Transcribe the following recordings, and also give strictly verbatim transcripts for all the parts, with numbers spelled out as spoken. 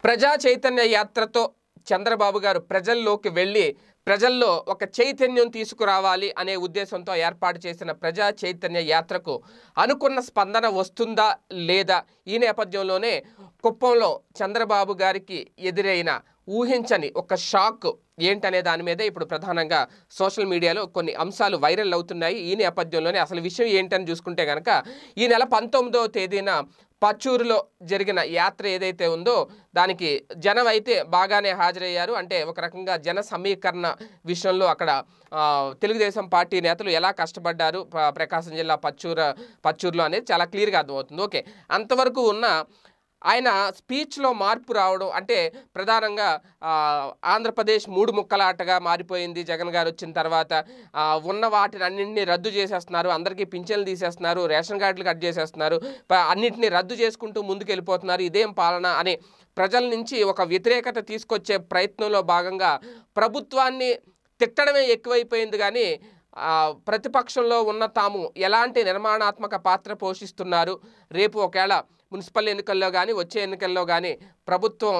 ప్రజా చైతన్య యాత్రతో చంద్రబాబు గారు ప్రజల్లోకి వెళ్ళి ప్రజల్లో ఒక చైతన్యం తీసుకురావాలి అనే ఉద్దేశంతో ఏర్పాటు చేసిన ప్రజా చైతన్య యాత్రకు అనుకున్న స్పందన వస్తుందా లేదా ఈ నేపథ్యంలోనే కుప్పంలో చంద్రబాబు గారికి ఎదురైన ఊహించని ఒక షాక్ ఏంటనే దాని మీద ఇప్పుడు ప్రధానంగా సోషల్ మీడియాలో కొన్ని అంశాలు వైరల్ అవుతున్నాయి. ఈ నేపథ్యంలోనే అసలు విషయం ఏంటని చూసుకుంటే కనుక ఈ నెల పంతొమ్మిదవ తేదీన పచ్చూరులో జరిగిన యాత్ర ఏదైతే ఉందో దానికి జనం అయితే బాగానే హాజరయ్యారు. అంటే ఒక రకంగా జన సమీకరణ విషయంలో అక్కడ తెలుగుదేశం పార్టీ నేతలు ఎలా కష్టపడ్డారు ప్రకాశం జిల్లా పచ్చూరు పచ్చూరులో అనేది చాలా క్లియర్గా అర్థమవుతుంది. ఓకే, అంతవరకు ఉన్న ఆయన స్పీచ్లో మార్పు రావడం అంటే ప్రధానంగా ఆంధ్రప్రదేశ్ మూడు ముక్కలాటగా మారిపోయింది. జగన్ గారు వచ్చిన తర్వాత ఉన్న వాటిని అన్నింటినీ రద్దు చేసేస్తున్నారు, అందరికీ పింఛన్లు తీసేస్తున్నారు, రేషన్ కార్డులు కట్ చేసేస్తున్నారు, అన్నింటినీ రద్దు చేసుకుంటూ ముందుకు వెళ్ళిపోతున్నారు, ఇదేం పాలన అని ప్రజల నుంచి ఒక వ్యతిరేకత తీసుకొచ్చే ప్రయత్నంలో భాగంగా ప్రభుత్వాన్ని తిట్టడమే ఎక్కువైపోయింది. కానీ ప్రతిపక్షంలో ఉన్న తాము ఎలాంటి నిర్మాణాత్మక పాత్ర పోషిస్తున్నారు, రేపు ఒకవేళ మున్సిపల్ ఎన్నికల్లో కానీ వచ్చే ఎన్నికల్లో కానీ ప్రభుత్వం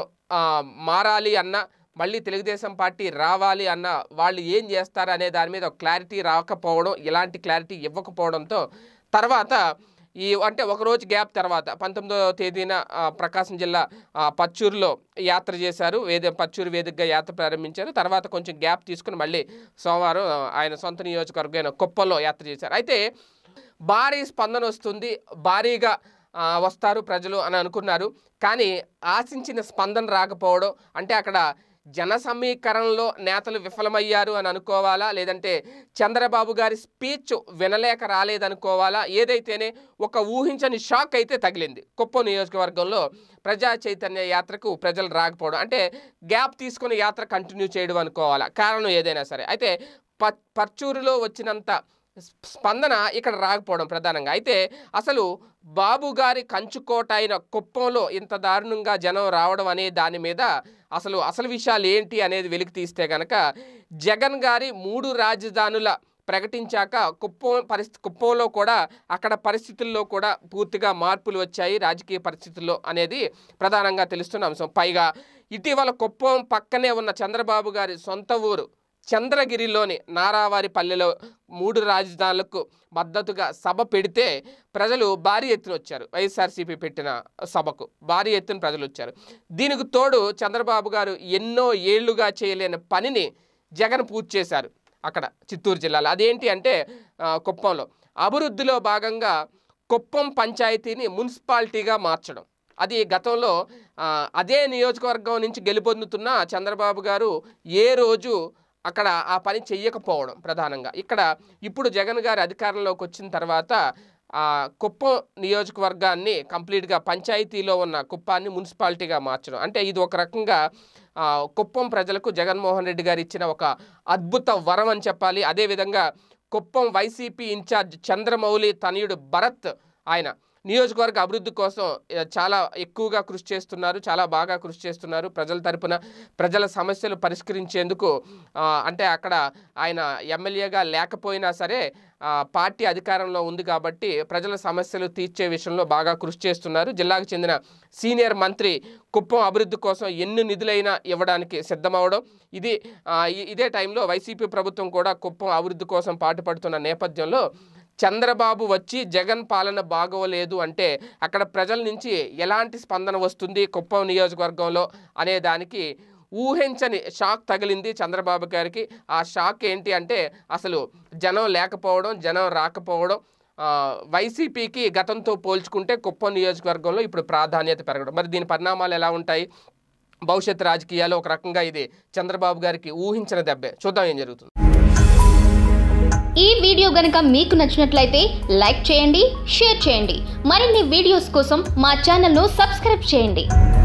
మారాలి అన్న మళ్ళీ తెలుగుదేశం పార్టీ రావాలి అన్న వాళ్ళు ఏం చేస్తారు అనే దాని మీద క్లారిటీ రాకపోవడం, ఇలాంటి క్లారిటీ ఇవ్వకపోవడంతో తర్వాత ఈ అంటే ఒకరోజు గ్యాప్ తర్వాత పంతొమ్మిదవ తేదీన ప్రకాశం జిల్లా పచ్చూరులో యాత్ర చేశారు. వేద పచ్చూరు వేదికగా యాత్ర ప్రారంభించారు. తర్వాత కొంచెం గ్యాప్ తీసుకుని మళ్ళీ సోమవారం ఆయన సొంత నియోజకవర్గమైన కుప్పంలో యాత్ర చేశారు. అయితే భారీ స్పందన వస్తుంది, భారీగా వస్తారు ప్రజలు అని అనుకున్నారు. కానీ ఆశించిన స్పందన రాకపోవడం అంటే అక్కడ జన సమీకరణలో నేతలు విఫలమయ్యారు అని అనుకోవాలా, లేదంటే చంద్రబాబు గారి స్పీచ్ వినలేక రాలేదనుకోవాలా, ఏదైతేనే ఒక ఊహించని షాక్ అయితే తగిలింది. కుప్పం నియోజకవర్గంలో ప్రజా చైతన్య యాత్రకు ప్రజలు రాకపోవడం అంటే గ్యాప్ తీసుకుని యాత్ర కంటిన్యూ చేయడం అనుకోవాలా, కారణం ఏదైనా సరే. అయితే ప పచ్చూరులో వచ్చినంత స్పందన ఇక్కడ రాకపోవడం ప్రధానంగా. అయితే అసలు బాబు గారి కంచుకోట అయిన కుప్పంలో ఇంత దారుణంగా జనం రావడం అనే దాని మీద అసలు అసలు విషయాలు ఏంటి అనేది వెలికి తీస్తే కనుక జగన్ గారి మూడు రాజధానుల ప్రకటించాక కుప్పం పరిస్థితి కుప్పంలో కూడా అక్కడ పరిస్థితుల్లో కూడా పూర్తిగా మార్పులు వచ్చాయి రాజకీయ పరిస్థితుల్లో అనేది ప్రధానంగా తెలుస్తున్న అంశం. పైగా ఇటీవల కుప్పం పక్కనే ఉన్న చంద్రబాబు గారి సొంత ఊరు చంద్రగిరిలోని నారావారిపల్లెలో మూడు రాజధానులకు మద్దతుగా సభ పెడితే ప్రజలు భారీ ఎత్తున వచ్చారు. వైఎస్ఆర్సీపీ పెట్టిన సభకు భారీ ఎత్తున ప్రజలు వచ్చారు. దీనికి తోడు చంద్రబాబు గారు ఎన్నో ఏళ్లుగా చేయలేని పనిని జగన్ పూర్తి చేశారు అక్కడ చిత్తూరు జిల్లాలో. అదేంటి అంటే కుప్పంలో అభివృద్ధిలో భాగంగా కుప్పం పంచాయతీని మున్సిపాలిటీగా మార్చడం. అది గతంలో అదే నియోజకవర్గం నుంచి గెలుపొందుతున్న చంద్రబాబు గారు ఏ రోజు అక్కడ ఆ పని చెయ్యకపోవడం ప్రధానంగా. ఇక్కడ ఇప్పుడు జగన్ గారు అధికారంలోకి వచ్చిన తర్వాత కుప్పం నియోజకవర్గాన్ని కంప్లీట్గా పంచాయతీలో ఉన్న కుప్పాన్ని మున్సిపాలిటీగా మార్చడం అంటే ఇది ఒక రకంగా కుప్పం ప్రజలకు జగన్మోహన్ రెడ్డి గారు ఇచ్చిన ఒక అద్భుత వరం అని చెప్పాలి. అదేవిధంగా కుప్పం వైసీపీ ఇన్ఛార్జ్ చంద్రమౌళి తనయుడు భరత్ ఆయన నియోజకవర్గ అభివృద్ధి కోసం చాలా ఎక్కువగా కృషి చేస్తున్నారు, చాలా బాగా కృషి చేస్తున్నారు. ప్రజల తరపున ప్రజల సమస్యలు పరిష్కరించేందుకు అంటే అక్కడ ఆయన ఎమ్మెల్యేగా లేకపోయినా సరే పార్టీ అధికారంలో ఉంది కాబట్టి ప్రజల సమస్యలు తీర్చే విషయంలో బాగా కృషి చేస్తున్నారు. జిల్లాకు చెందిన సీనియర్ మంత్రి కుప్పం అభివృద్ధి కోసం ఎన్ని నిధులైనా ఇవ్వడానికి సిద్ధమవడం, ఇది ఇదే టైంలో వైసీపీ ప్రభుత్వం కూడా కుప్పం అభివృద్ధి కోసం పాటుపడుతున్న నేపథ్యంలో చంద్రబాబు వచ్చి జగన్ పాలన బాగోలేదు అంటే అక్కడ ప్రజల నుంచి ఎలాంటి స్పందన వస్తుంది కుప్పం నియోజకవర్గంలో అనే దానికి ఊహించని షాక్ తగిలింది చంద్రబాబు గారికి. ఆ షాక్ ఏంటి అంటే అసలు జనం లేకపోవడం, జనం రాకపోవడం, వైసీపీకి గతంతో పోల్చుకుంటే కుప్పం నియోజకవర్గంలో ఇప్పుడు ప్రాధాన్యత పెరగడం. మరి దీని పరిణామాలు ఎలా ఉంటాయి, భవిష్యత్ రాజకీయాల్లో ఒక రకంగా ఇది చంద్రబాబు గారికి ఊహించిన దెబ్బే. చూద్దాం ఏం జరుగుతుంది. ఈ వీడియో గనుక మీకు నచ్చినట్లయితే లైక్ చేయండి, షేర్ చేయండి. మరిన్ని వీడియోస్ కోసం మా ఛానల్ను సబ్స్క్రైబ్ చేయండి.